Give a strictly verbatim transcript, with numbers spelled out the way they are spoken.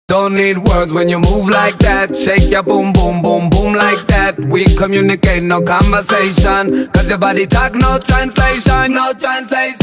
Don't need words when you move like that. Shake your boom, boom, boom, boom like that. We communicate, no conversation, cause your body talk, no translation, no translation.